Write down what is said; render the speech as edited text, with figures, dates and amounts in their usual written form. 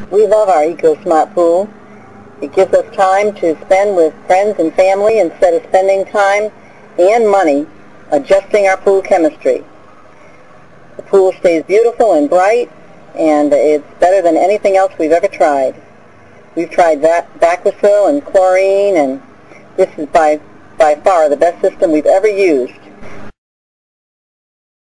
We love our EcoSmarte pool. It gives us time to spend with friends and family instead of spending time and money adjusting our pool chemistry. The pool stays beautiful and bright, and it's better than anything else we've ever tried. We've tried Vaquisil and chlorine, and this is by far the best system we've ever used.